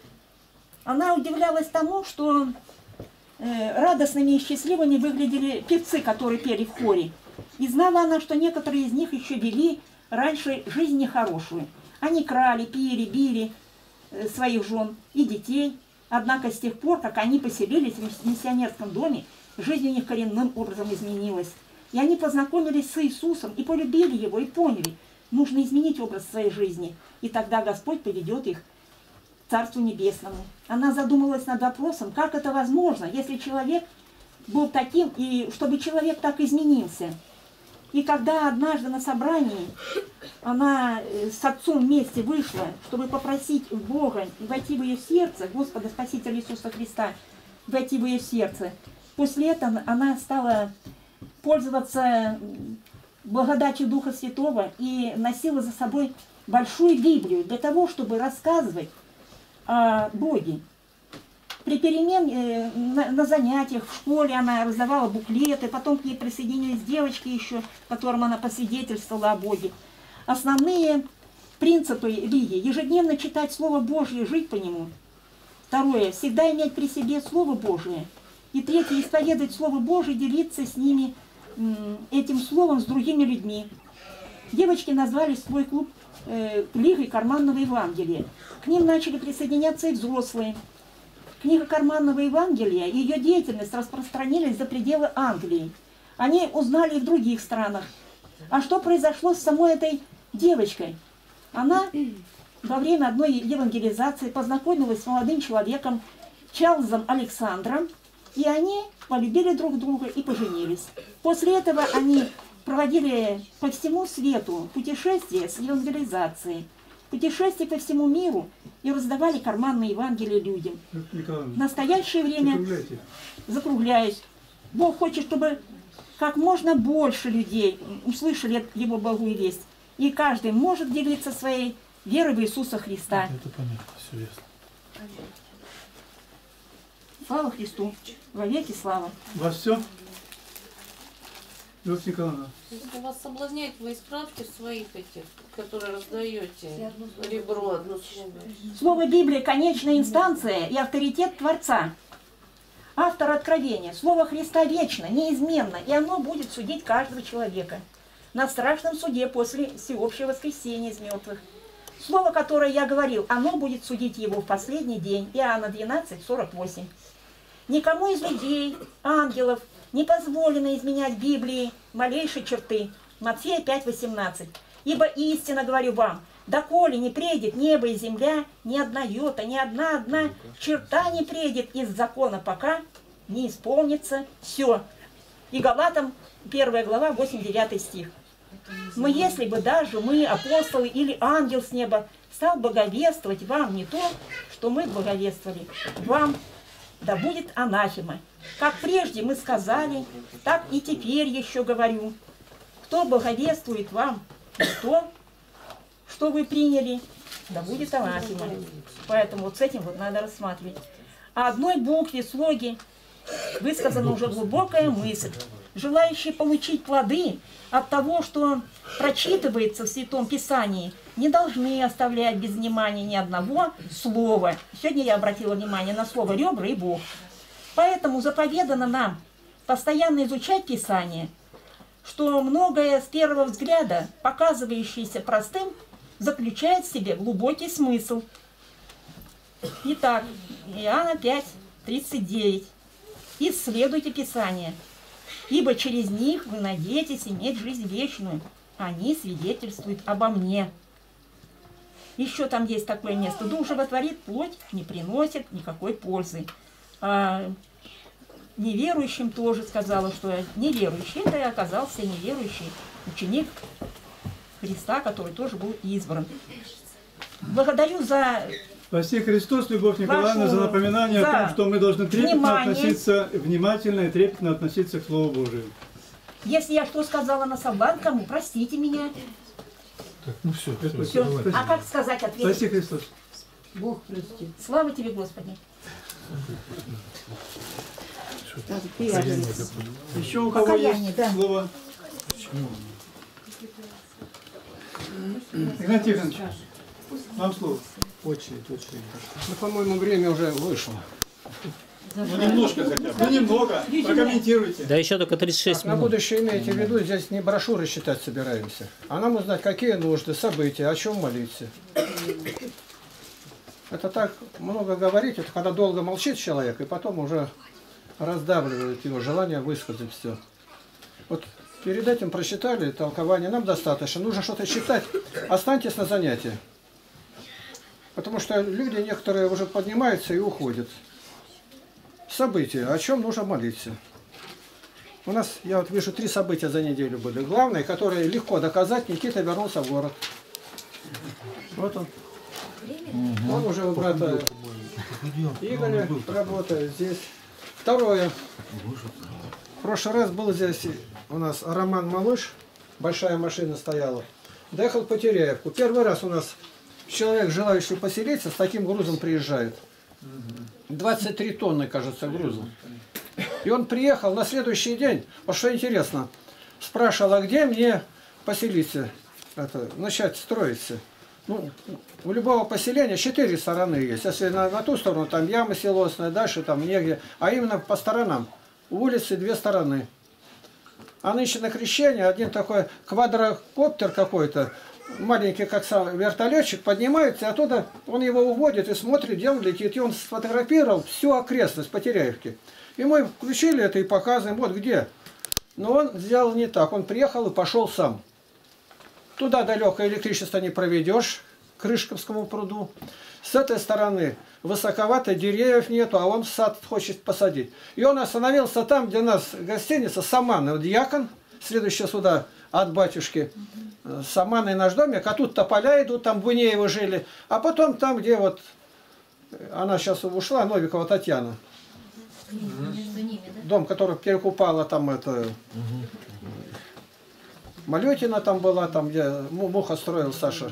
Speaker 2: Она удивлялась тому, что радостными и счастливыми выглядели певцы, которые пели в хоре. И знала она, что некоторые из них еще вели раньше жизнь нехорошую. Они крали, пили, били своих жен и детей. Однако с тех пор, как они поселились в миссионерском доме, жизнь у них коренным образом изменилась. И они познакомились с Иисусом и полюбили Его, и поняли, нужно изменить образ своей жизни. И тогда Господь поведет их к Царству Небесному. Она задумалась над вопросом, как это возможно, если человек был таким, и чтобы человек так изменился. И когда однажды на собрании она с отцом вместе вышла, чтобы попросить Бога войти в ее сердце, Господа Спасителя Иисуса Христа, войти в ее сердце, после этого она стала пользоваться благодатью Духа Святого и носила за собой большую Библию для того, чтобы рассказывать о Боге. При перемене на занятиях в школе она раздавала буклеты, потом к ней присоединились девочки еще, которым она посвидетельствовала о Боге. Основные принципы Лии: ежедневно читать Слово Божье, жить по нему. Второе, всегда иметь при себе Слово Божие. И третье, исповедовать Слово Божие, делиться с ними этим словом с другими людьми. Девочки назвали свой клуб Лигой карманного Евангелия. К ним начали присоединяться и взрослые. Книга карманного Евангелия и ее деятельность распространились за пределы Англии. Они узнали и в других странах. А что произошло с самой этой девочкой? Она во время одной евангелизации познакомилась с молодым человеком Чарльзом Александром, и они полюбили друг друга и поженились. После этого они проводили по всему свету путешествия с евангелизацией, путешествия по всему миру и раздавали карманные Евангелия людям. В настоящее время, закругляюсь, Бог хочет, чтобы как можно больше людей услышали Его благую весть. И каждый может делиться своей верой в Иисуса Христа.
Speaker 3: Это понятно, все ясно.
Speaker 2: Слава Христу! Во веки слава!
Speaker 1: У вас все? Люся Николаевна.
Speaker 7: Если вас соблазняет, вы исправьте своих этих, которые раздаете. Ребро одно слово.
Speaker 2: Слово Библии – конечная инстанция и авторитет Творца. Автор откровения. Слово Христа вечно, неизменно, и оно будет судить каждого человека на страшном суде после всеобщего воскресения из мертвых. Слово, которое я говорил, оно будет судить его в последний день. Иоанна 12:48. Никому из людей, ангелов, не позволено изменять Библии малейшей черты. Матфея 5:18. Ибо истинно говорю вам, доколе не придет небо и земля, ни одна йота, ни одна черта не придет из закона, пока не исполнится все. И Галатам 1 глава 8-9 стих. Но если бы даже мы, апостолы или ангел с неба, стал благовествовать вам не то, что мы благовествовали, вам да будет анафема. Как прежде мы сказали, так и теперь еще говорю. Кто благовествует вам не то, что вы приняли, да будет анафема. Поэтому вот с этим вот надо рассматривать. О одной букве, слоге высказана уже глубокая мысль. Желающие получить плоды от того, что прочитывается в Святом Писании, не должны оставлять без внимания ни одного слова. Сегодня я обратила внимание на слово «ребра» и «Бог». Поэтому заповедано нам постоянно изучать Писание, что многое с первого взгляда, показывающееся простым, заключает в себе глубокий смысл. Итак, Иоанна 5:39. Исследуйте Писание, ибо через них вы надеетесь иметь жизнь вечную. Они свидетельствуют обо мне. Еще там есть такое место. Дух животворит, плоть не приносит никакой пользы. А неверующим тоже сказала, что неверующий, это и оказался неверующий ученик Христа, который тоже был избран. Благодарю за...
Speaker 1: Спаси Христос, Любовь Николаевна, за напоминание о том, что мы должны трепетно относиться, внимательно и трепетно относиться к Слову Божию.
Speaker 2: Если я что сказала на совлад кому, простите меня.
Speaker 3: Так, ну все.
Speaker 2: Все. А как сказать ответ?
Speaker 1: Спаси Христос.
Speaker 2: Бог прости. Слава тебе, Господи.
Speaker 1: Еще у кого есть слово? Игнатий Тихонович, вам слово.
Speaker 8: Очередь. Ну, по-моему, время уже вышло.
Speaker 1: Ну, немножко хотя бы. Ну, немного. Прокомментируйте.
Speaker 9: Да еще только 36
Speaker 8: На
Speaker 9: минут.
Speaker 8: будущее имейте в виду, здесь не брошюры считать собираемся, а нам узнать, какие нужды, события, о чем молиться. Это так много говорить, это когда долго молчит человек, и потом уже раздавливает его желание высказать все. Вот перед этим прочитали толкование, нам достаточно. Нужно что-то читать, останьтесь на занятии. Потому что люди некоторые уже поднимаются и уходят. События, о чем нужно молиться. У нас, я вот вижу, 3 события за неделю были. Главное, которые легко доказать, Никита вернулся в город. Вот он. Он уже у брата Игоря работает здесь. Второе. В прошлый раз был здесь у нас Роман Малыш. Большая машина стояла. Доехал по Теряевку. Первый раз у нас человек, желающий поселиться, с таким грузом приезжает. 23 тонны, кажется, грузом. И он приехал на следующий день, вот что интересно, спрашивал, а где мне поселиться, начать строиться. Ну, у любого поселения 4 стороны есть. Если на ту сторону, там ямы силосные, дальше там негде, а именно по сторонам. У улицы 2 стороны. А нынче на крещение один такой квадрокоптер какой-то, маленький, как сам вертолетчик, поднимается, и оттуда он его уводит и смотрит, где он летит. И он сфотографировал всю окрестность по Теряевке. И мы включили это и показываем, вот где. Но он сделал не так. Он приехал и пошел сам. Туда далеко электричество не проведешь, к Крышковскому пруду. С этой стороны высоковато, деревьев нету, а он сад хочет посадить. И он остановился там, где у нас гостиница Саманы. Вот Дьякон, следующая сюда от батюшки. Саманы наш домик, а тут тополя идут, там Бунеевы жили. А потом там, где вот, она сейчас ушла, Новикова Татьяна.
Speaker 5: Между ними, да?
Speaker 8: Дом, который перекупала там это... Малютина там была, там где Муха строил Саша.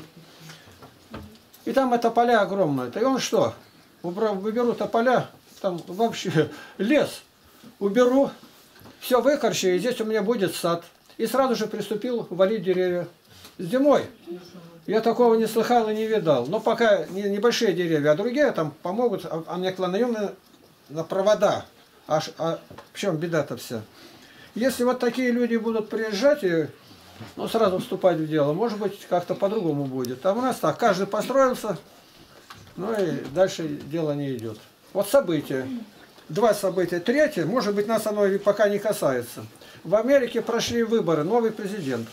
Speaker 8: И там это поля огромные. И он что? Выберу тополя, там вообще лес. Уберу, все выкорчу, и здесь у меня будет сад. И сразу же приступил валить деревья. Зимой. Я такого не слыхал и не видал. Но пока небольшие деревья, а другие там помогут, а мне наемные на провода. В чем беда-то вся? Если вот такие люди будут приезжать и сразу вступать в дело, может быть, как-то по-другому будет. А у нас так, каждый построился, ну и дальше дело не идет. Вот события. 2 события. 3, может быть, нас оно пока не касается. В Америке прошли выборы, новый президент.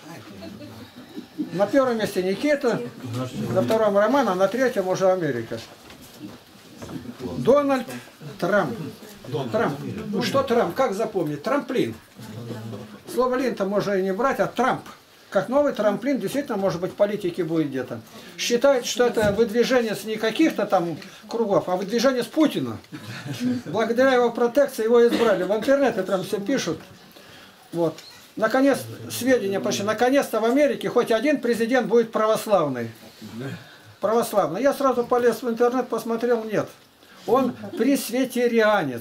Speaker 8: На 1-м месте Никита, на 2-м Роман, а на 3-м уже Америка. Дональд Трамп. Трамп. Ну что Трамп? Как запомнить? Трамплин. Слово «лин»-то можно и не брать, а Трамп. Как новый трамплин, действительно, может быть, в политике будет где-то. Считает, что это выдвижение с не каких-то там кругов, а выдвижение с Путина. Благодаря его протекции его избрали. В интернете там все пишут. Вот. Наконец, сведения пошли. Наконец-то в Америке хоть один президент будет православный. Православный. Я сразу полез в интернет, посмотрел, нет. Он пресвитерианец.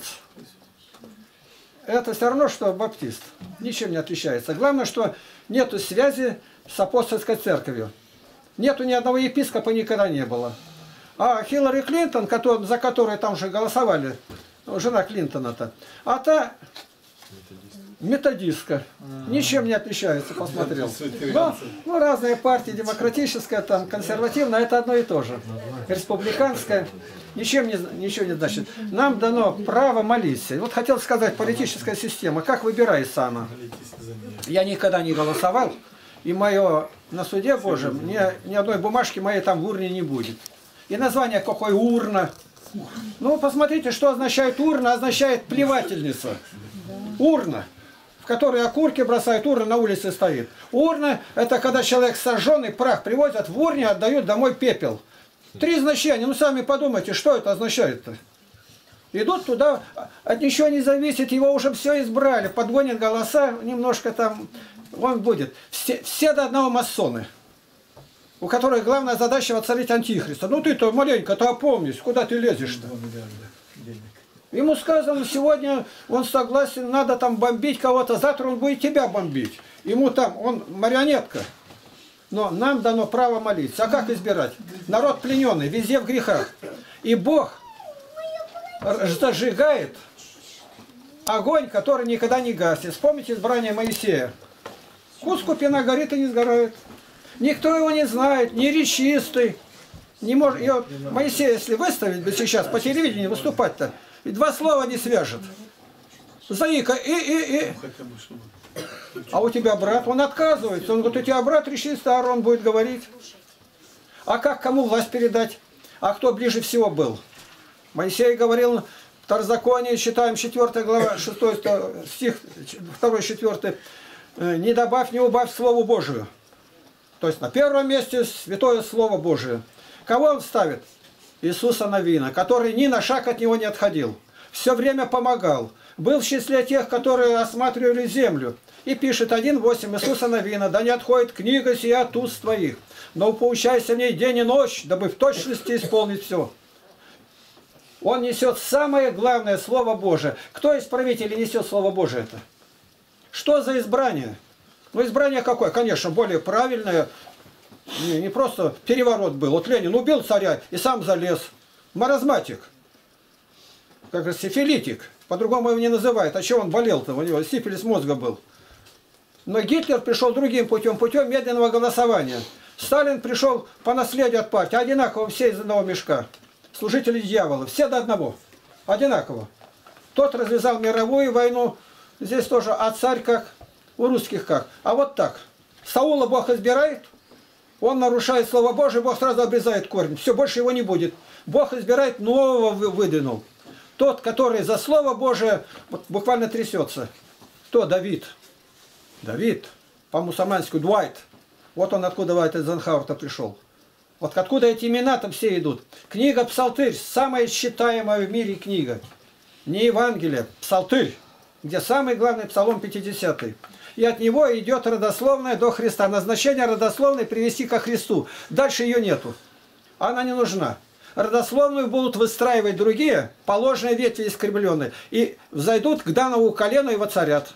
Speaker 8: Это все равно, что баптист. Ничем не отличается. Главное, что нету связи с апостольской церковью. Нету ни одного епископа, никогда не было. А Хиллари Клинтон, за которой там же голосовали, жена Клинтона-то, а та методистка. Ничем не отличается, посмотрел. Ну, разные партии, демократическая, там, консервативная, это одно и то же. Республиканская. Ничего не значит. Нам дано право молиться. И вот хотел сказать, политическая система, как выбирается она? Я никогда не голосовал. и мое на суде Божьем, ни одной бумажки моей там в урне не будет. И название какое урна. Ну, посмотрите, что означает урна. Означает плевательница. Урна, в которой окурки бросают, урна на улице стоит. Урна – это когда человек сожженный, прах привозят в урне, отдают домой пепел. 3 значения. Ну, сами подумайте, что это означает-то. Идут туда, от ничего не зависит, его уже все избрали, подгонят голоса, немножко там, он будет. Все до одного масоны, у которых главная задача воцарить антихриста. Ну ты-то маленько-то опомнись, куда ты лезешь-то? Ему сказано, сегодня он согласен, надо там бомбить кого-то, завтра он будет тебя бомбить. Ему там, он марионетка. Но нам дано право молиться. А как избирать? Народ плененный, везде в грехах. И Бог зажигает огонь, который никогда не гаснет. Вспомните избрание Моисея. Кус купина горит и не сгорает. Никто его не знает, не речистый. Не может. И вот Моисея, если выставить бы сейчас по телевидению выступать-то, и 2 слова не свяжет. Заика, и. А у тебя брат, он отказывается. Он говорит, у тебя брат речистый, а он будет говорить. А как кому власть передать? А кто ближе всего был? Моисей говорил, в Второзаконии, читаем 4 глава, 6 стих, 2-4, не добавь, не убавь Слову Божию. То есть на первом месте святое Слово Божие. Кого он ставит? Иисуса Навина, который ни на шаг от него не отходил. Все время помогал. Был в числе тех, которые осматривали землю. И пишет 1:8 Иисуса Навина, да не отходит книга сия от уст твоих, но поучайся в ней день и ночь, дабы в точности исполнить все. Он несет самое главное Слово Божие. Кто из правителей несет Слово Божие это? Что за избрание? Ну, избрание какое? Конечно, более правильное. Не просто переворот был. Вот Ленин убил царя и сам залез. Маразматик. Как говорится, сифилитик. По-другому его не называют. А чего он болел-то? У него сифилис мозга был. Но Гитлер пришел другим путем. Путем медленного голосования. Сталин пришел по наследию от партии. Одинаково все из одного мешка. Служители дьявола. Все до одного. Одинаково. Тот развязал мировую войну. Здесь тоже. А царь как? У русских как? А вот так. Саула Бог избирает. Он нарушает Слово Божие. Бог сразу обрезает корень. Все, больше его не будет. Бог избирает, нового выдвинул. Тот, который за Слово Божие вот, буквально трясется. Кто? Давид. Давид. По-мусульмански Дуайт. Вот он откуда Дуайт из Эйзенхауэра пришел. Вот откуда эти имена там все идут. Книга Псалтырь. Самая читаемая в мире книга. Не Евангелие. Псалтырь. Где самый главный псалом 50. И от него идет родословная до Христа. Назначение родословной привести ко Христу. Дальше ее нету. Она не нужна. Родословную будут выстраивать другие, положенные ветви искривленные. И взойдут к данному колену и воцарят.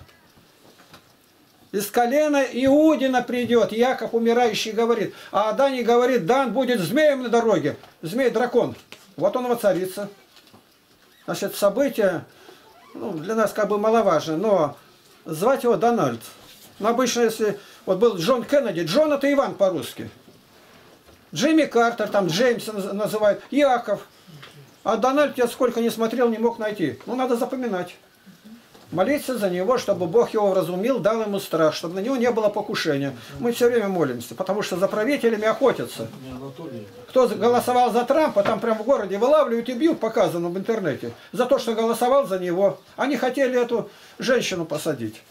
Speaker 8: Из колена Иудина придет. Яков умирающий говорит. А Дани говорит, Дан будет змеем на дороге. Змей-дракон. Вот он воцарится. Значит, событие для нас как бы маловажно. Но звать его Дональд. Но обычно, если вот был Джон Кеннеди, Джон это Иван по-русски. Джимми Картер, там Джеймса называют, Яков. А Дональд я сколько не смотрел, не мог найти. Ну, надо запоминать. Молиться за него, чтобы Бог его вразумил, дал ему страх, чтобы на него не было покушения. Мы все время молимся, потому что за правителями охотятся. Кто голосовал за Трампа, там прямо в городе вылавливают и бьют, показано в интернете, за то, что голосовал за него. Они хотели эту женщину посадить.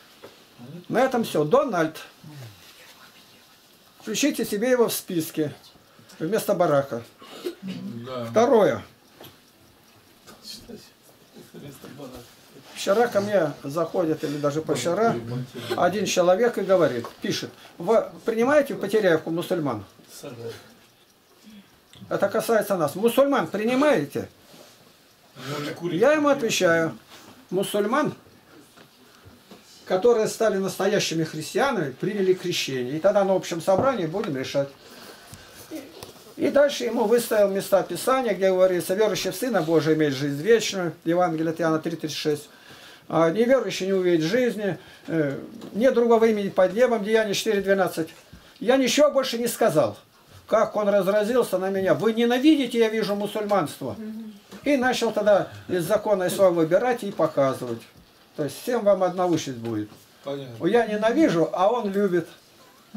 Speaker 8: На этом все. Дональд. Включите себе его в списке вместо Барака.
Speaker 3: Да.
Speaker 8: Второе. Вчера ко мне заходит, или даже позавчера, один человек и говорит, пишет, вы принимаете в Потеряевку мусульман? Это касается нас. Мусульман принимаете? Я ему отвечаю, мусульман, которые стали настоящими христианами, приняли крещение. И тогда на общем собрании будем решать. И дальше ему выставил места Писания, где говорится, верующий в Сына Божия имеет жизнь вечную, Евангелие от Иоанна 3:36. А неверующий не увидит жизни, нет другого имени под небом, Деяние 4:12. Я ничего больше не сказал. Как он разразился на меня. Вы ненавидите, я вижу, мусульманство. И начал тогда из закона Исуа выбирать и показывать. То есть всем вам одна участь будет.
Speaker 3: Понятно.
Speaker 8: Я ненавижу, а он любит.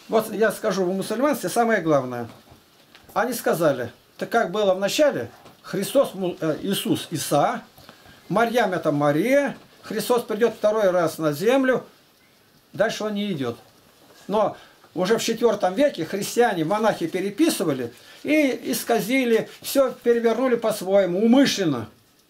Speaker 8: Вот я скажу, в мусульманстве самое главное. Они сказали, так как было в начале, Христос, Иисус, Иса, Марьям это Мария, Христос придет второй раз на землю, дальше он не идет. Но уже в IV веке христиане, монахи переписывали и исказили, все перевернули по-своему, умышленно.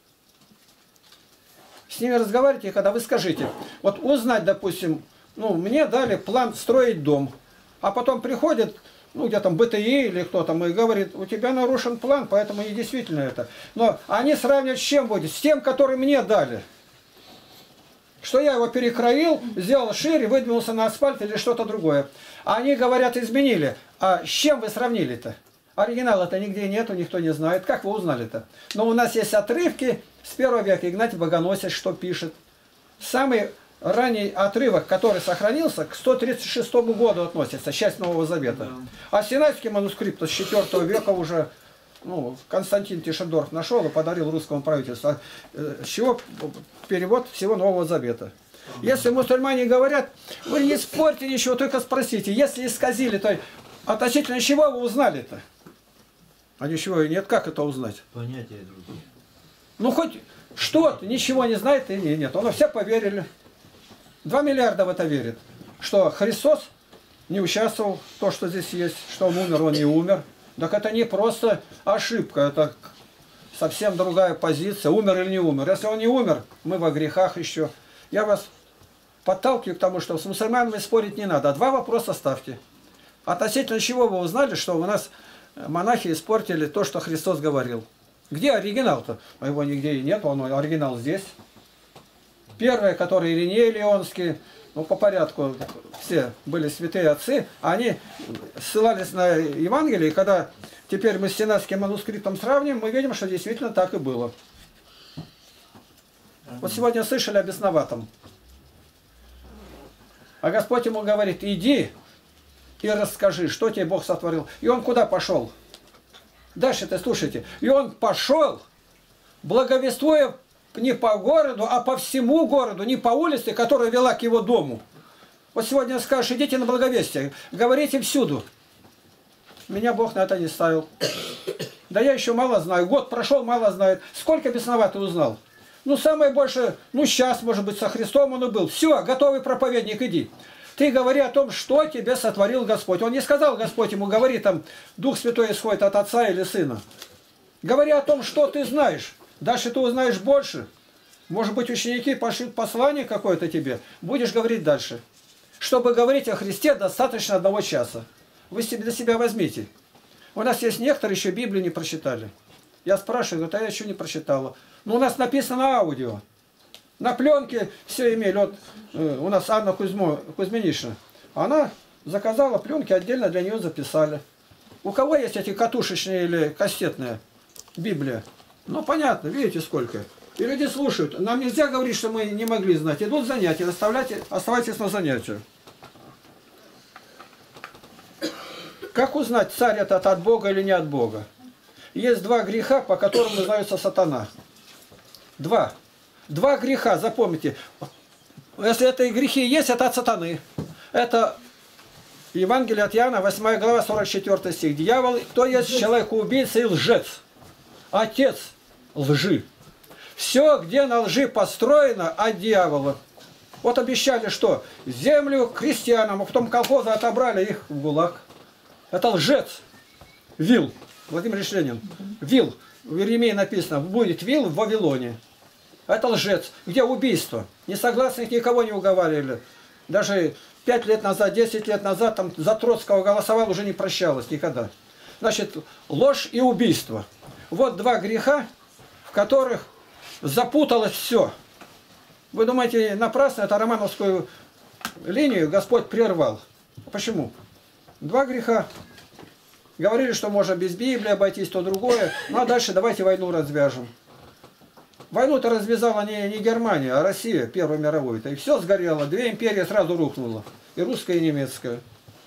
Speaker 8: С ними разговаривайте, когда вы скажите, вот узнать, допустим, ну, мне дали план строить дом, а потом приходит, ну, где там БТИ или кто там, и говорит, у тебя нарушен план, поэтому не действительно это. Но они сравнивают с чем будет? С тем, который мне дали. Что я его перекроил, сделал шире, выдвинулся на асфальт или что-то другое. А они говорят, изменили. А с чем вы сравнили-то? Оригинала-то нигде нету, никто не знает. Как вы узнали-то? Но у нас есть отрывки с 1 века. Игнатий Богоносец что пишет. Самый ранний отрывок, который сохранился, к 136 году относится, часть Нового Завета. А Синайский манускрипт с 4 века уже, ну, Константин Тишендорф нашел и подарил русскому правительству. С чего перевод всего Нового Завета. Если мусульмане говорят, вы не спорьте ничего, только спросите. Если исказили, то относительно чего вы узнали-то? А ничего и нет. Как это узнать?
Speaker 9: Понятия другие.
Speaker 8: Ну, хоть что-то, ничего не знает и нет. Но все поверили. 2 миллиарда в это верят. Что Христос не участвовал в том, что здесь есть, что он умер, он не умер. Так это не просто ошибка, это совсем другая позиция. Умер или не умер. Если он не умер, мы во грехах еще. Я вас подталкиваю к тому, что с мусульманами спорить не надо. 2 вопроса ставьте. Относительно чего вы узнали, что у нас монахи испортили то, что Христос говорил? Где оригинал-то? А его нигде и нет, он оригинал здесь. Первые, которые Ириней Леонский, ну по порядку, все были святые отцы, они ссылались на Евангелие, и когда теперь мы с Синайским манускриптом сравним, мы видим, что действительно так и было. Вот сегодня слышали о бесноватом. А Господь ему говорит, иди и расскажи, что тебе Бог сотворил. И он куда пошел? Дальше-то слушайте. И он пошел, благовествуя не по городу, а по всему городу, не по улице, которая вела к его дому. Вот сегодня скажешь, идите на благовестие, говорите всюду. Меня Бог на это не ставил. Да я еще мало знаю, год прошел, мало знает. Сколько бесноватый узнал? Ну, самое большее, ну, сейчас, может быть, со Христом он и был. Все, готовый проповедник, иди. Ты говори о том, что тебе сотворил Господь. Он не сказал, Господь ему, говори там, Дух Святой исходит от Отца или Сына. Говори о том, что ты знаешь. Дальше ты узнаешь больше. Может быть, ученики пошлют послание какое-то тебе. Будешь говорить дальше. Чтобы говорить о Христе, достаточно 1 часа. Вы себе для себя возьмите. У нас есть некоторые еще Библию не прочитали. Я спрашиваю, говорят, а я еще не прочитала. Но у нас написано на аудио. На пленке все имели. Вот у нас Анна Кузьминишна. Она заказала пленки, отдельно для нее записали. У кого есть эти катушечные или кассетные Библия? Ну, понятно, видите, сколько. И люди слушают. Нам нельзя говорить, что мы не могли знать. Идут занятия, оставайтесь на занятия. Как узнать, царь этот от Бога или не от Бога? Есть 2 греха, по которым называется сатана. 2 греха, запомните. Если это и грехи есть, это от сатаны. Это Евангелие от Иоанна, 8 глава, 44 стих. Дьявол, кто есть человек-убийца и лжец? Отец лжи. Все, где на лжи построено, от дьявола. Вот обещали, что землю крестьянам, а потом колхозы отобрали их в ГУЛАГ. Это лжец. Вил. Владимир Ильич Ленин. Вил. В Иеремии написано, будет вил в Вавилоне. Это лжец. Где убийство? Несогласных никого не уговаривали. Даже 5 лет назад, 10 лет назад там за Троцкого голосовал, уже не прощалось никогда. Значит, ложь и убийство. Вот 2 греха, в которых запуталось все. Вы думаете, напрасно это романовскую линию Господь прервал? Почему? 2 греха. Говорили, что можно без Библии обойтись, то другое. Ну а дальше давайте войну развяжем. Войну-то развязала не Германия, а Россия, Первую мировую-то. И все сгорело. 2 империи сразу рухнуло. И русская, и немецкая.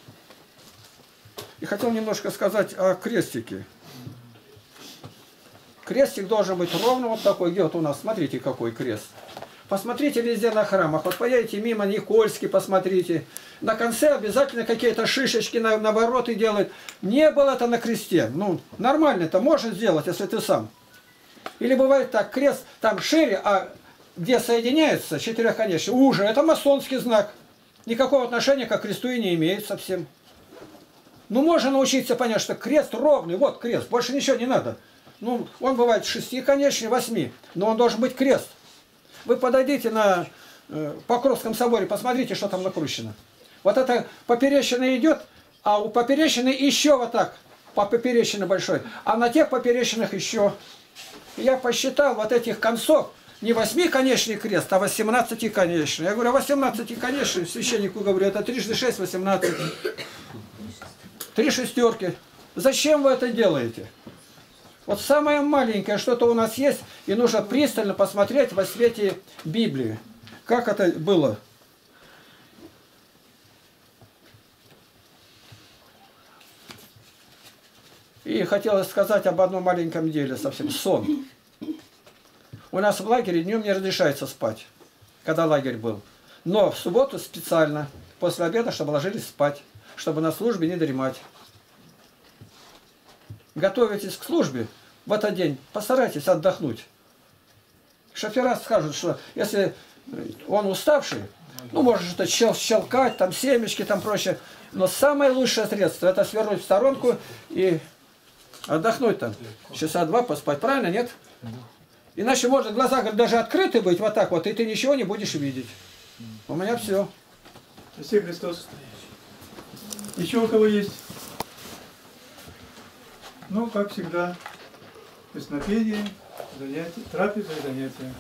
Speaker 8: И хотел немножко сказать о крестике. Крестик должен быть ровно вот такой. Где вот у нас, смотрите, какой крест. Посмотрите везде на храмах. Вот поедете мимо Никольский, посмотрите. На конце обязательно какие-то шишечки на вороты делают. Не было это на кресте. Ну, нормально это можно сделать, если ты сам. Или бывает так, крест там шире, а где соединяется, четырехконечный, уже. Это масонский знак. Никакого отношения к кресту и не имеет совсем. Ну, можно научиться понять, что крест ровный. Вот крест, больше ничего не надо. Ну, он бывает шестиконечный, 8, но он должен быть крест. Вы подойдите на Покровском соборе, посмотрите, что там накручено. Вот это поперечина идет, а у поперечины еще вот так, по поперечине большой, а на тех поперечинах еще. Я посчитал вот этих концов, не 8-конечный крест, а 18-конечный. Я говорю, 18-конечный, священнику говорю, это 3 × 6 = 18. 3 шестерки. Зачем вы это делаете? Вот самое маленькое что-то у нас есть, и нужно пристально посмотреть во свете Библии. Как это было? И хотелось сказать об одном маленьком деле совсем. Сон. У нас в лагере днем не разрешается спать, когда лагерь был. Но в субботу специально, после обеда, чтобы ложились спать, чтобы на службе не дремать. Готовитесь к службе в этот день, постарайтесь отдохнуть. Шофера скажут, что если он уставший, ну, может что-то щелкать, там семечки, там прочее. Но самое лучшее средство – это свернуть в сторонку и отдохнуть там. Часа 2 поспать. Правильно, нет? Иначе может глаза, говорит, даже открыты быть вот так вот, и ты ничего не будешь видеть. У меня все.
Speaker 1: Спасибо, Христос. Еще у кого есть? Ну, как всегда, песнопение, занятия, трапеза и занятия.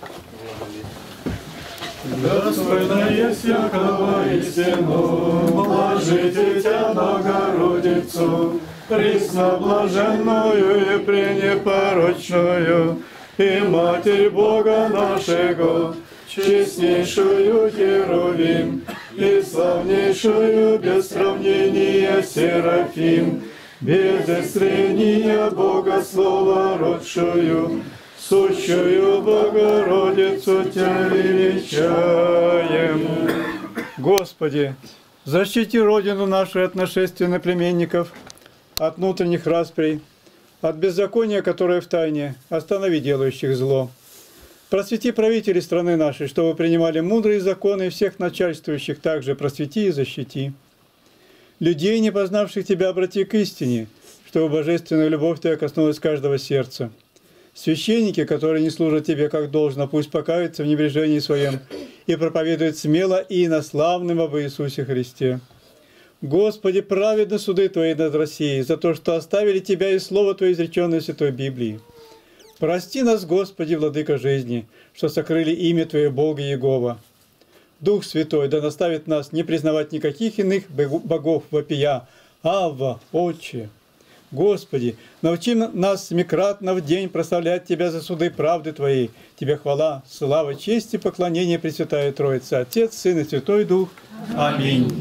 Speaker 9: Достойная всякого истину, блажите Тя Богородицу, пресноблаженную и пренепорочную, и Матерь Бога нашего, честнейшую Херувим, и славнейшую без сравнения Серафим, без истрения Бога Слова родшую, сущую Богородицу Тя величаем.
Speaker 1: Господи, защити Родину нашу от нашествия иноплеменников, от внутренних расприй, от беззакония, которое в тайне, останови делающих зло. Просвети правителей страны нашей, чтобы принимали мудрые законы, и всех начальствующих также просвети и защити. Людей, не познавших Тебя, обрати к истине, чтобы божественная любовь Твоя коснулась каждого сердца. Священники, которые не служат Тебе как должно, пусть покаются в небрежении своем и проповедуют смело и инославным об Иисусе Христе. Господи, праведны суды Твои над Россией за то, что оставили Тебя и Слово Твое, изреченное в Святой Библии. Прости нас, Господи, Владыка жизни, что сокрыли имя Твое, Бога Иегова. Дух Святой да наставит нас не признавать никаких иных богов вопия. Авва, Отче! Господи, научи нас семикратно в день прославлять Тебя за суды правды Твоей. Тебе хвала, слава, честь и поклонение, Пресвятая Троица, Отец, Сын и Святой Дух. Аминь.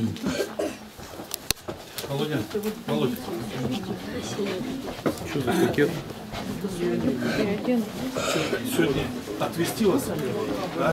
Speaker 3: Володя, Володя, что за пакет? Сегодня отвезти вас?